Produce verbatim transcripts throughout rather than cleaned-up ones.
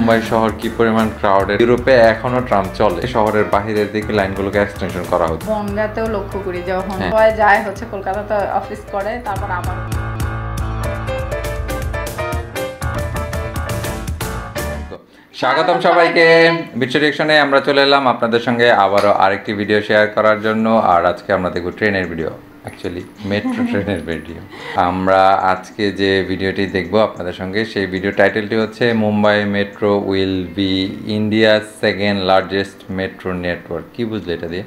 মুম্বাই শহর কি পরিমাণ ক্রাউডেড। ইউরোপে এখনো ট্রাম চলে, শহরের বাহিরের দিকে লাইনগুলোকে এক্সটেনশন করা হচ্ছে। বনগাঁতেও লক্ষ্য করি যখন সবাই যায় হচ্ছে কলকাতাতে অফিস করে, তারপর আবার স্বাগতম সবাইকে বিটস রিঅ্যাকশনে। আমরা চলে এলাম আপনাদের সঙ্গে আবারও আরেকটি ভিডিও শেয়ার করার জন্য। আর আজকে আমরা দেখব ট্রেনের ভিডিও, অ্যাকচুয়ালি মেট্রো ট্রেনের ভিডিও। আমরা আজকে যে ভিডিওটি দেখব আপনাদের সঙ্গে, সেই ভিডিও টাইটেলটি হচ্ছে মুম্বাই মেট্রো উইল বি ইন্ডিয়ার সেকেন্ড লার্জেস্ট মেট্রো নেটওয়ার্ক। কি বুঝলে এটা দিয়ে?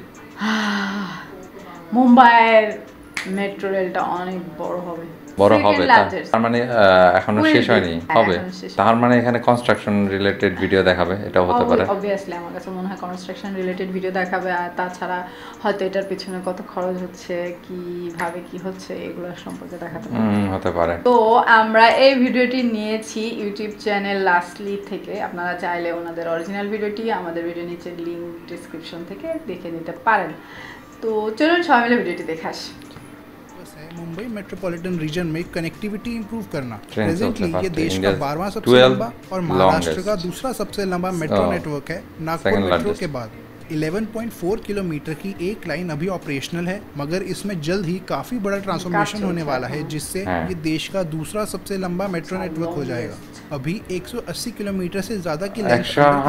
মুম্বাইয়ের মেট্রো রেলটা অনেক বড় হবে। বড় হবে তার মানে এখনো শেষ হয়নি, হবে। তার মানে এখানে কনস্ট্রাকশন রিলেটেড ভিডিও দেখাবে, এটাও হতে পারে। অবভিয়াসলি আমার কাছে মনে হয় কনস্ট্রাকশন রিলেটেড ভিডিও দেখাবে, আর তাছাড়া হয়তো এটার পিছনে কত খরচ হচ্ছে, কিভাবে কি হচ্ছে, এগুলো সম্পর্কে দেখাতে হতে পারে। তো আমরা এই ভিডিওটি নিয়েছি ইউটিউব চ্যানেল লাস্টলি থেকে। আপনারা চাইলে ওনাদের অরিজিনাল ভিডিওটি আমাদের ভিডিও নিচে লিঙ্ক ডিসক্রিপশন থেকে দেখে নিতে পারেন। তো চলুন সবাই মিলে ভিডিওটি দেখে আসি। मुंबई मेट्रोपॉलिटन रीजन में कनेक्टिविटी इंप्रूव करना। प्रेजेंटली ये देश का बारहवां सबसे लंबा और महाराष्ट्र का दूसरा सबसे लंबा मेट्रो नेटवर्क है, नागपुर मेट्रो के बाद। ग्यारह पॉइंट चार किलोमीटर की एक लाइन अभी ऑपरेशनल है, मगर इसमें जल्द ही काफी बड़ा ट्रांसफॉर्मेशन होने वाला है, जिससे ये देश का दूसरा सबसे लंबा मेट्रो नेटवर्क हो जाएगा। अभी एक सौ अस्सी किलोमीटर से ज्यादा की लेंथ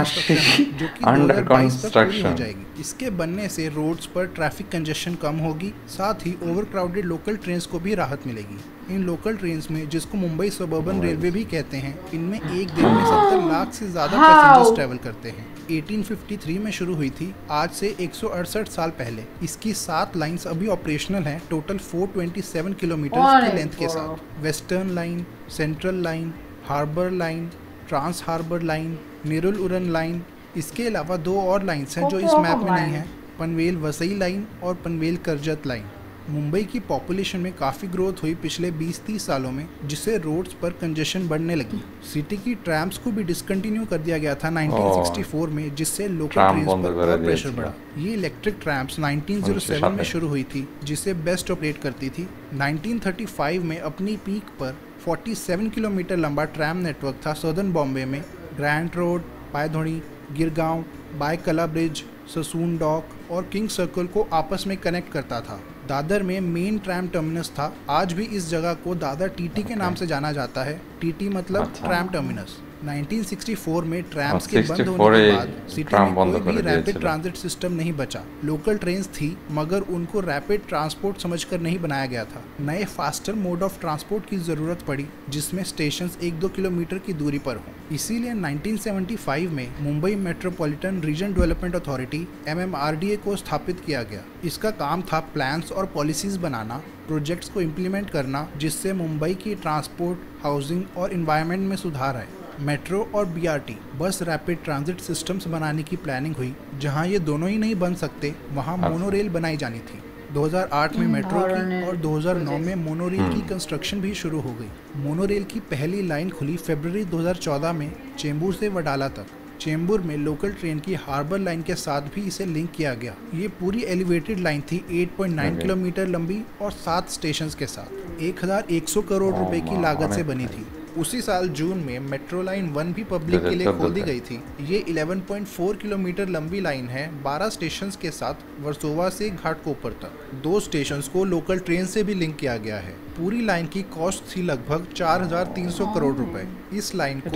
जो कि दो हज़ार बाईस तक पूरी हो जाएगी। इसके बनने से रोड्स पर ट्रैफिक कंजेशन कम होगी, साथ ही ओवर क्राउडेड लोकल ट्रेन्स को भी राहत मिलेगी। इन लोकल ट्रेन्स में, जिसको मुंबई सबर्बन रेलवे भी कहते हैं, इनमें एक दिन में सत्तर लाख से ज्यादा पैसेंजर्स ट्रैवल करते हैं। अठारह सौ तिरेपन में शुरू हुई थी, आज से एक सौ अड़सठ साल पहले। इसकी सात लाइंस अभी ऑपरेशनल हैं, टोटल चार सौ सत्ताईस किलोमीटर की लेंथ के साथ। Western line, central line, harbour line, trans harbour line, Nerul Uran line. इसके अलावा दो और लाइंस हैं जो इस मैप में नहीं हैं, पनवेल वसई लाइन और पनवेल करजत लाइन। मुंबई की पॉपुलेशन में काफ़ी ग्रोथ हुई पिछले बीस तीस सालों में, जिससे रोड्स पर कंजेशन बढ़ने लगी। सिटी की ट्रैम्स को भी डिसकंटिन्यू कर दिया गया था उन्नीस सौ चौंसठ में, जिससे लोकल ट्रेन्स पर और प्रेशर बढ़ा। ये इलेक्ट्रिक ट्रैम्स उन्नीस सौ सात में शुरू हुई थी, जिसे बेस्ट ऑपरेट करती थी। उन्नीस सौ पैंतीस में अपनी पीक पर सैंतालीस किलोमीटर लंबा ट्रैम नेटवर्क था सदर्न बॉम्बे में। Grand road, Pydhonie, Girgaon, Byculla bridge, Sassoon dock और किंग सर्कल को आपस में कनेक्ट करता था। दादर में मेन ट्रैम टर्मिनस था। आज भी इस जगह को दादर टीटी के नाम से जाना जाता है। टीटी मतलब ट्रैम टर्मिनस। उन्नीस सौ चौंसठ में ट्रैम्स के बंद होने के बाद सिटी में कोई भी रैपिड ट्रांजिट सिस्टम नहीं बचा। लोकल ट्रेन्स थी, मगर उनको रैपिड ट्रांसपोर्ट समझकर नहीं बनाया गया था। नए फास्टर मोड ऑफ ट्रांसपोर्ट की ज़रूरत पड़ी, जिसमें स्टेशंस एक दो किलोमीटर की दूरी पर हों। इसीलिए उन्नीस सौ पचहत्तर में Mumbai metropolitan region development authority M M R D A को स्थापित किया गया। इसका काम था प्लान्स और पॉलिसीज़ बनाना, प्रोजेक्ट्स को इम्प्लीमेंट करना, जिससे मुंबई की ट्रांसपोर्ट, हाउसिंग और इन्वायरमेंट में सुधार आए। मेट्रो और B R T bus rapid transit systems बनाने की प्लानिंग हुई। जहां ये दोनों ही नहीं बन सकते, वहां मोनोरेल बनाई जानी थी। दो हज़ार आठ में मेट्रो की और दो हज़ार नौ में मोनोरेल की कंस्ट्रक्शन भी शुरू हो गई। मोनोरेल की पहली लाइन खुली फरवरी दो हज़ार चौदह में चेंबूर से वडाला तक। चेंबूर में लोकल ट्रेन की हार्बर लाइन के साथ भी इसे लिंक किया गया। ये पूरी एलिवेटेड लाइन थी, आठ पॉइंट नौ किलोमीटर लंबी और सात स्टेशंस के साथ। एक हज़ार एक सौ करोड़ रुपए की लागत से बनी थी। उसी साल जून में मेट्रो लाइन वन भी पब्लिक के लिए खोल दी गई थी। ये ग्यारह पॉइंट चार किलोमीटर लंबी लाइन है, बारह स्टेशंस के साथ वर्सोवा से घाटकोपर तक। दो स्टेशंस को लोकल ट्रेन से भी लिंक किया गया है। पूरी लाइन की कॉस्ट थी लगभग चार हज़ार तीन सौ करोड़ रुपए। इस लाइन को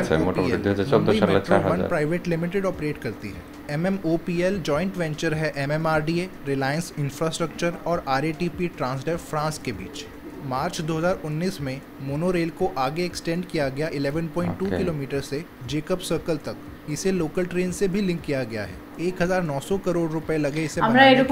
वन प्राइवेट लिमिटेड ऑपरेट करती है। M M O P L joint venture है M M R D A, Reliance infrastructure और R A T P Transdev France के बीच। मार्च दो हज़ार उन्नीस में मोनोरेल को आगे एक्सटेंड किया गया ग्यारह पॉइंट दो किलोमीटर से जेकब सर्कल तक। इसे लोकल ट्रेन से भी लिंक किया गया है। एक हज़ार नौ सौ करोड़ रुपए लगे इसे बनाने के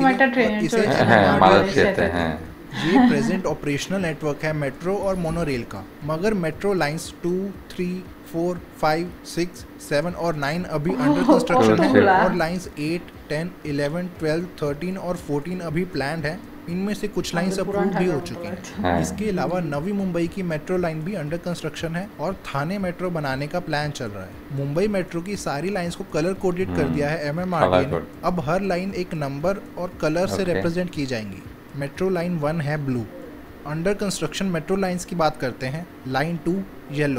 लिए। ये प्रेजेंट ऑपरेशनल नेटवर्क है मेट्रो और मोनोरेल का, मगर metro lines two, three, four, five, six, seven और नाइन अभी अंडर कंस्ट्रक्शन है, और lines eight, ten, eleven, twelve, thirteen और फोर्टीन अभी प्लान्ड है। इनमें से कुछ लाइंस अप्रूव भी हो चुकी हैं। इसके अलावा नवी मुंबई की मेट्रो लाइन भी अंडर कंस्ट्रक्शन है और थाने मेट्रो बनाने का प्लान चल रहा है। मुंबई मेट्रो की सारी लाइंस को कलर कोडेड कर दिया है M M R D A ने। अब हर लाइन एक नंबर और कलर से रिप्रेजेंट की जाएंगी। मेट्रो लाइन वन है blue. Under construction metro lines की बात करते हैं। लाइन टू येलो,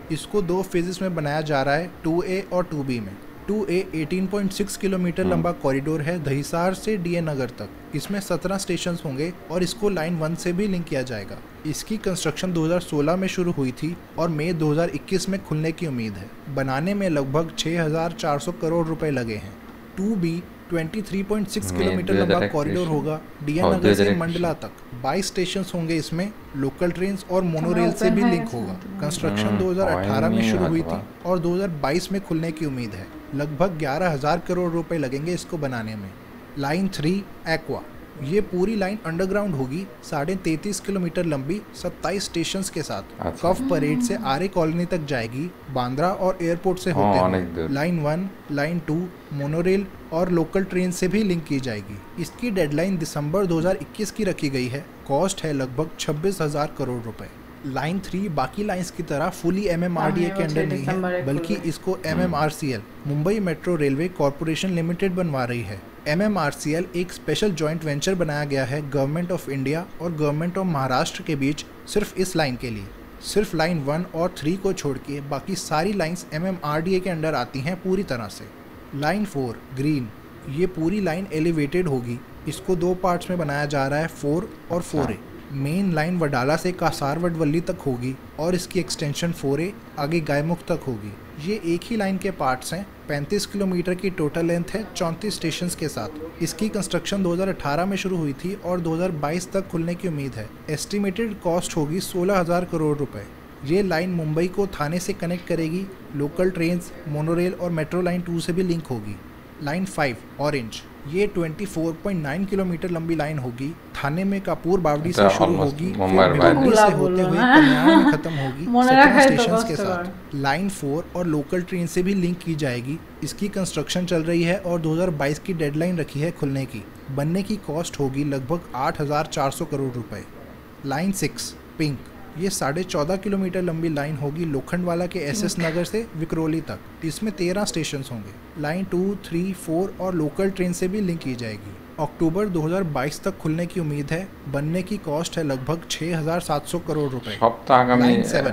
इसको दो फेजेस में बनाया जा रहा है, टू ए और टू बी में। टू ए अठारह पॉइंट छह किलोमीटर लंबा कॉरिडोर है दहिसार से डी नगर तक। इसमें सत्रह स्टेशन होंगे और इसको लाइन वन से भी लिंक किया जाएगा। इसकी कंस्ट्रक्शन दो हज़ार सोलह में शुरू हुई थी और मई दो हज़ार इक्कीस में खुलने की उम्मीद है। बनाने में लगभग छह हज़ार चार सौ करोड़ रुपए लगे हैं। टू बी तेईस पॉइंट छह किलोमीटर लंबा कॉरिडोर होगा डी नगर से मंडला तक। बाईस स्टेशन होंगे इसमें। लोकल ट्रेन और मोनोरेल से भी लिंक होगा। कंस्ट्रक्शन दो हज़ार अठारह में शुरू हुई थी और दो हज़ार बाईस में खुलने की उम्मीद है। लगभग ग्यारह हज़ार करोड़ रुपए लगेंगे इसको बनाने में। लाइन थ्री एक्वा, ये पूरी लाइन अंडरग्राउंड होगी, साढ़े तैंतीस किलोमीटर लंबी, सत्ताईस स्टेशन के साथ। अच्छा। कफ परेड से आर्य कॉलोनी तक जाएगी, बांद्रा और एयरपोर्ट से होते हुए। Line one, line two, monorail और लोकल ट्रेन से भी लिंक की जाएगी। इसकी डेडलाइन दिसंबर दो हज़ार इक्कीस की रखी गई है। कॉस्ट है लगभग छब्बीस हज़ार करोड़ रुपए। लाइन थ्री बाकी लाइंस की तरह फुली एमएमआरडीए के अंडर नहीं है, बल्कि इसको MMRCL Mumbai metro railway corporation limited बनवा रही है। एमएमआरसीएल एक स्पेशल जॉइंट वेंचर बनाया गया है गवर्नमेंट ऑफ इंडिया और गवर्नमेंट ऑफ महाराष्ट्र के बीच, सिर्फ इस लाइन के लिए। सिर्फ लाइन वन और थ्री को छोड़ के बाकी सारी लाइंस एमएमआरडीए के अंडर आती हैं पूरी तरह से। लाइन फोर ग्रीन, ये पूरी लाइन एलिवेटेड होगी। इसको दो पार्ट्स में बनाया जा रहा है, फोर और four A. Main line Wadala से कासार वडवली तक होगी और इसकी एक्सटेंशन फोर ए आगे गायमुख तक होगी। ये एक ही लाइन के पार्ट्स हैं। पैंतीस किलोमीटर की टोटल लेंथ है, चौंतीस स्टेशंस के साथ। इसकी कंस्ट्रक्शन दो हज़ार अठारह में शुरू हुई थी और दो हज़ार बाईस तक खुलने की उम्मीद है। एस्टिमेटेड कॉस्ट होगी सोलह हज़ार करोड़ रुपए। ये लाइन मुंबई को थाने से कनेक्ट करेगी। लोकल ट्रेन, मोनोरेल और मेट्रो लाइन टू से भी लिंक होगी। लाइन फाइव ऑरेंज, ये चौबीस पॉइंट नौ किलोमीटर लंबी लाइन होगी। थाने में कापूर बावड़ी से शुरू होगी, फिर से होते हुए कल्याण में खत्म होगी सत्रह स्टेशंस के साथ। लाइन फोर और लोकल ट्रेन से भी लिंक की जाएगी। इसकी कंस्ट्रक्शन चल रही है और दो हज़ार बाईस की डेडलाइन रखी है खुलने की। बनने की कॉस्ट होगी लगभग आठ हज़ार चार सौ करोड़ रुपए। लाइन सिक्स पिंक, ये साढ़े चौदह किलोमीटर लंबी लाइन होगी लोखंडवाला के एसएस नगर से विक्रोली तक। इसमें तेरह स्टेशन होंगे। लाइन टू, थ्री, फोर और लोकल ट्रेन से भी लिंक की जाएगी। अक्टूबर दो हज़ार बाईस तक खुलने की उम्मीद है। बनने की कॉस्ट है लगभग छह हज़ार सात सौ करोड़ रुपए। लाइन सेवन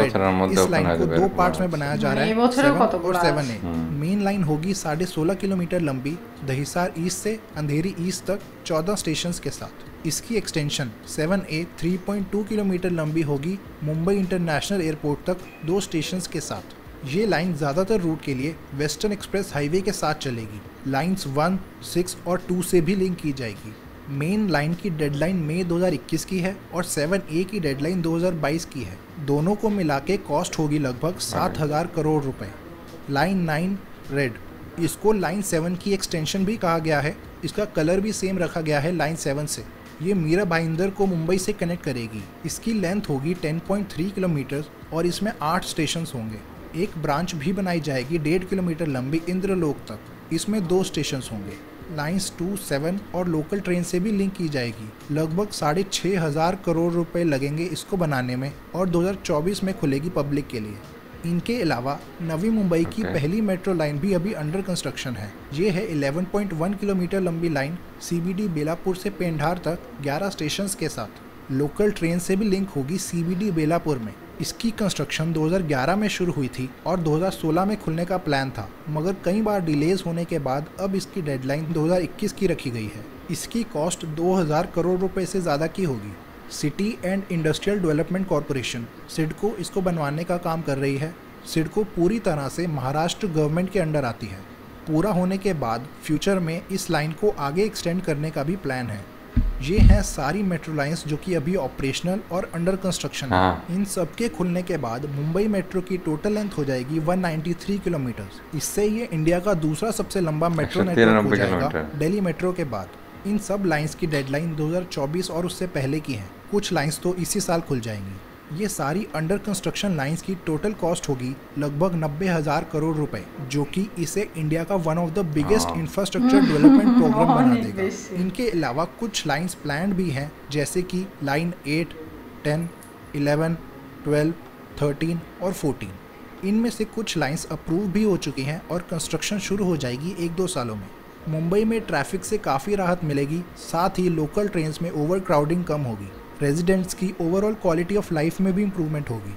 इस लाइन को दो पार्ट्स में बनाया जा रहा है, सेवन और सेवन ए। मेन लाइन होगी साढ़े सोलह किलोमीटर लंबी, दहिसार ईस्ट से अंधेरी ईस्ट तक, चौदह स्टेशन के साथ। इसकी एक्सटेंशन सेवन ए तीन पॉइंट दो किलोमीटर लंबी होगी, मुंबई इंटरनेशनल एयरपोर्ट तक, दो स्टेशंस के साथ। ये लाइन ज़्यादातर रूट के लिए वेस्टर्न एक्सप्रेस हाईवे के साथ चलेगी। लाइंस वन, सिक्स और टू से भी लिंक की जाएगी। मेन लाइन की डेडलाइन मई दो हज़ार इक्कीस की है और सेवन ए की डेडलाइन दो हज़ार बाईस की है। दोनों को मिला के कॉस्ट होगी लगभग सात हज़ार करोड़ रुपए। लाइन नाइन रेड, इसको लाइन सेवन की एक्सटेंशन भी कहा गया है। इसका कलर भी सेम रखा गया है लाइन सेवन से। ये मीरा भाईंदर को मुंबई से कनेक्ट करेगी। इसकी लेंथ होगी दस पॉइंट तीन किलोमीटर और इसमें आठ स्टेशन होंगे। एक ब्रांच भी बनाई जाएगी डेढ़ किलोमीटर लंबी इंद्रलोक तक। इसमें दो स्टेशन होंगे। लाइंस टू, सेवन और लोकल ट्रेन से भी लिंक की जाएगी। लगभग साढ़े छः हज़ार करोड़ रुपए लगेंगे इसको बनाने में और दो हज़ार चौबीस में खुलेगी पब्लिक के लिए। इनके अलावा नवी मुंबई की पहली मेट्रो लाइन भी अभी अंडर कंस्ट्रक्शन है। ये है ग्यारह पॉइंट एक किलोमीटर लंबी लाइन, सीबीडी बेलापुर से पेंढार तक, ग्यारह स्टेशंस के साथ। लोकल ट्रेन से भी लिंक होगी सीबीडी बेलापुर में। इसकी कंस्ट्रक्शन दो हज़ार ग्यारह में शुरू हुई थी और दो हज़ार सोलह में खुलने का प्लान था, मगर कई बार डिलेज होने के बाद अब इसकी डेडलाइन दो हज़ार इक्कीस की रखी गई है। इसकी कॉस्ट दो हज़ार करोड़ रुपए से ज़्यादा की होगी। City and industrial development corporation CIDCO इसको बनवाने का काम कर रही है। सिडको पूरी तरह से महाराष्ट्र गवर्नमेंट के अंडर आती है। पूरा होने के बाद फ्यूचर में इस लाइन को आगे एक्सटेंड करने का भी प्लान है। ये हैं सारी मेट्रो लाइंस जो कि अभी ऑपरेशनल और अंडर कंस्ट्रक्शन है। इन सब के खुलने के बाद मुंबई मेट्रो की टोटल लेंथ हो जाएगी एक सौ तिरानवे किलोमीटर। इससे ये इंडिया का दूसरा सबसे लंबा मेट्रो नेटवर्क हो जाएगा दिल्ली मेट्रो के बाद। इन सब लाइंस की डेडलाइन दो हज़ार चौबीस और उससे पहले की है। कुछ लाइंस तो इसी साल खुल जाएंगी। ये सारी अंडर कंस्ट्रक्शन लाइंस की टोटल कॉस्ट होगी लगभग नब्बे हज़ार करोड़ रुपए, जो कि इसे इंडिया का one of the biggest infrastructure development programme बना देगा। इनके अलावा कुछ लाइंस प्लान्ड भी हैं, जैसे कि line eight, ten, eleven, twelve, thirteen और फोर्टीन। इनमें से कुछ लाइंस अप्रूव भी हो चुकी हैं और कंस्ट्रक्शन शुरू हो जाएगी एक दो सालों में। मुंबई में ट्रैफिक से काफ़ी राहत मिलेगी, साथ ही लोकल ट्रेन्स में ओवर क्राउडिंग कम होगी। रेजिडेंट्स की ओवरऑल क्वालिटी ऑफ लाइफ में भी इम्प्रूवमेंट होगी।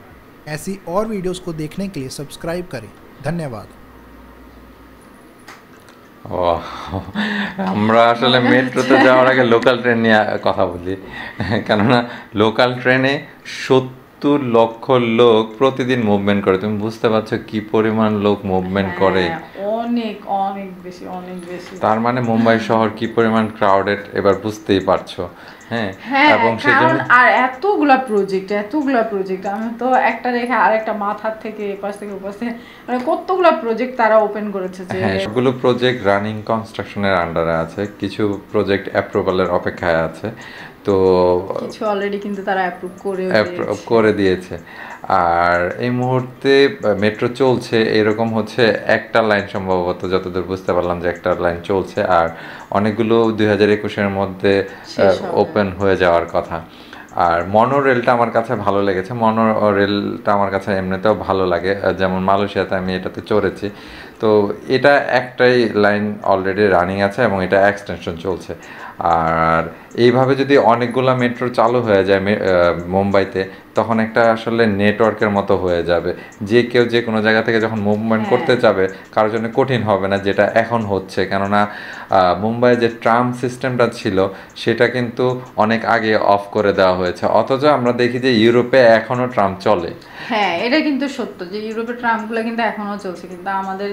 ऐसी और वीडियोस को देखने के लिए सब्सक्राइब करें। धन्यवाद। ও আমরা আসলে মেট্রোতে যাওয়ার আগে লোকাল ট্রেন নিয়ে কথা বলি, কেননা লোকাল ট্রেনে সত্তর লক্ষ লোক প্রতিদিন মুভমেন্ট করে। তুমি বুঝতে পারছো কি পরিমাণ লোক মুভমেন্ট করে? অনেক অনেক বেশি অনেক বেশি। তার মানে মুম্বাই শহর কি পরিমাণ ক্রাউডেড এবার বুঝতেই পারছো। হ্যাঁ, এবং সেজন্য আর এতগুলা প্রজেক্ট এতগুলা প্রজেক্ট আমি তো একটা রেখে আরেকটা মাথার থেকে এপাশ থেকে ওপাশ থেকে মানে কতগুলা প্রজেক্ট তারা ওপেন করেছে। যে হ্যাঁ, সবগুলো প্রজেক্ট রানিং কনস্ট্রাকশনের আন্ডারে আছে, কিছু প্রজেক্ট অ্যাপ্রুভালের অপেক্ষায় আছে। তো কিছু অলরেডি কিন্তু তারা অ্যাপ্রুভ করে করে দিয়েছে। আর এই মুহূর্তে মেট্রো চলছে এরকম হচ্ছে একটা লাইন, সম্ভবত যতদূর বুঝতে পারলাম যে একটা লাইন চলছে, আর অনেকগুলো দুই হাজার একুশের মধ্যে ওপেন হয়ে যাওয়ার কথা। আর মনো রেলটা আমার কাছে ভালো লেগেছে। মনো রেলটা আমার কাছে এমনিতেও ভালো লাগে, যেমন মালয়েশিয়াতে আমি এটাতে চড়েছি। তো এটা একটাই লাইন অলরেডি রানিং আছে এবং এটা এক্সটেনশন চলছে। আর এইভাবে যদি অনেকগুলো মেট্রো চালু হয়ে যায় মুম্বাইতে, তখন একটা আসলে নেটওয়ার্কের মতো হয়ে যাবে, যে কেউ যে কোনো জায়গা থেকে যখন মুভমেন্ট করতে যাবে কারোর জন্য কঠিন হবে না, যেটা এখন হচ্ছে। কেননা মুম্বাই যে ট্রাম সিস্টেমটা ছিল সেটা কিন্তু অনেক আগে অফ করে দেওয়া হয়েছে, অথচ আমরা দেখি যে ইউরোপে এখনো ট্রাম চলে। হ্যাঁ, এটা কিন্তু সত্য যে ইউরোপের ট্রামগুলো কিন্তু এখনো চলছে, কিন্তু আমাদের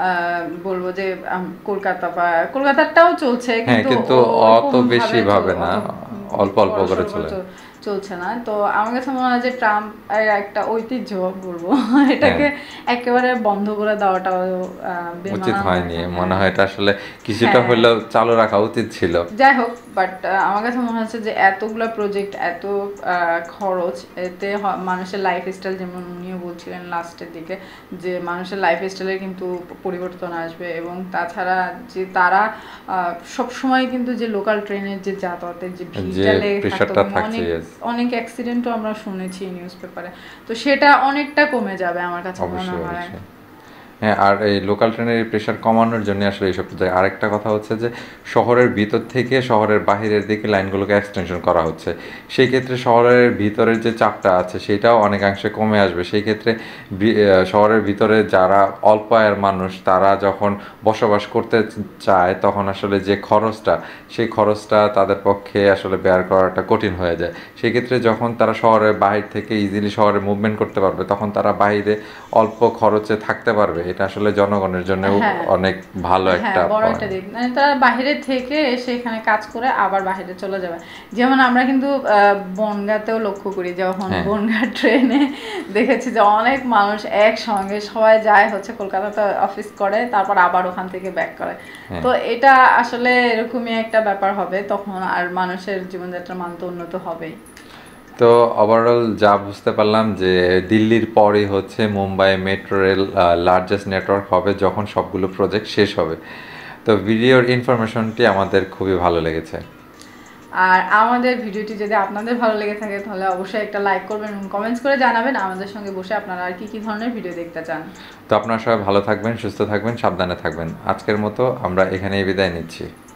বলবো যে কলকাতা বা কলকাতাটাও চলছে কিন্তু অত বেশি ভাবে না, অল্প অল্প করে চলে চলছে না। তো আমার কাছে মনে হয় যে ট্রাম্প একটা ঐতিহ্য বলবো, এটাকে একেবারে বন্ধ করে দেওয়াটা উচিত হয়নি। মনে হয় এটা আসলে কিছুটা হলেও চালু রাখা উচিত ছিল। যাই হোক, বাট আমার কাছে মনে হচ্ছে যে এতগুলো প্রজেক্ট, এত খরচ, এতে মানুষের লাইফ স্টাইল, যেমন উনিও বলছিলেন লাস্টের দিকে যে মানুষের লাইফ স্টাইলের কিন্তু পরিবর্তন আসবে। এবং তাছাড়া যে তারা সবসময় কিন্তু যে লোকাল ট্রেনের যে যাতায়াতের যে ভিড়টা লেগে থাকতো, অনেক অনেক অ্যাক্সিডেন্টও আমরা শুনেছি নিউজ পেপারে, তো সেটা অনেকটা কমে যাবে আমার কাছে মনে হয়। হ্যাঁ, আর এই লোকাল ট্রেনের প্রেশার কমানোর জন্য আসলে এইসব। আরেকটা কথা হচ্ছে যে শহরের ভিতর থেকে শহরের বাহিরের দিকে লাইনগুলোকে এক্সটেনশন করা হচ্ছে, সেই ক্ষেত্রে শহরের ভিতরের যে চাপটা আছে সেটাও অনেকাংশে কমে আসবে। সেই ক্ষেত্রে শহরের ভিতরে যারা অল্প আয়ের মানুষ তারা যখন বসবাস করতে চায় তখন আসলে যে খরচটা, সেই খরচটা তাদের পক্ষে আসলে বেয়ার করাটা কঠিন হয়ে যায়। সেই ক্ষেত্রে যখন তারা শহরের বাহির থেকে ইজিলি শহরে মুভমেন্ট করতে পারবে, তখন তারা বাইরে অল্প খরচে থাকতে পারবে। এটা আসলে জনগণের জন্য অনেক ভালো একটা বড় একটা দিক। মানে তারা বাইরে থেকে এসে এখানে কাজ করে আবার বাইরে চলে যাবে। যেমন আমরা কিন্তু বনগাঁতেও লক্ষ্য করি, যখন বনগাঁ ট্রেনে দেখেছি যে অনেক মানুষ একসঙ্গে সবাই যায় হচ্ছে কলকাতাতে অফিস করে, তারপর আবার ওখান থেকে ব্যাক করে। তো এটা আসলে এরকমই একটা ব্যাপার হবে, তখন আর মানুষের জীবনযাত্রার মান তো উন্নত হবেই। তো ওভারঅল যা বুঝতে পারলাম যে দিল্লির পরেই হচ্ছে Mumbai metro rail largest network হবে যখন সবগুলো প্রজেক্ট শেষ হবে। তো ভিডিওর ইনফরমেশনটি আমাদের খুবই ভালো লেগেছে। আর আমাদের ভিডিওটি যদি আপনাদের ভালো লেগে থাকে তাহলে অবশ্যই একটা লাইক করবেন এবং কমেন্টস করে জানাবেন আমাদের সঙ্গে বসে আপনারা আর কি কি ধরনের ভিডিও দেখতে চান। তো আপনারা সবাই ভালো থাকবেন, সুস্থ থাকবেন, সাবধানে থাকবেন। আজকের মতো আমরা এখানেই বিদায় নিচ্ছি।